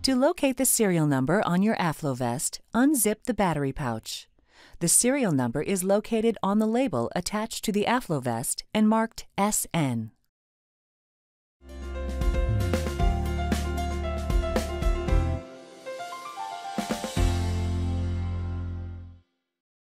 To locate the serial number on your AffloVest, unzip the battery pouch. The serial number is located on the label attached to the AffloVest and marked SN.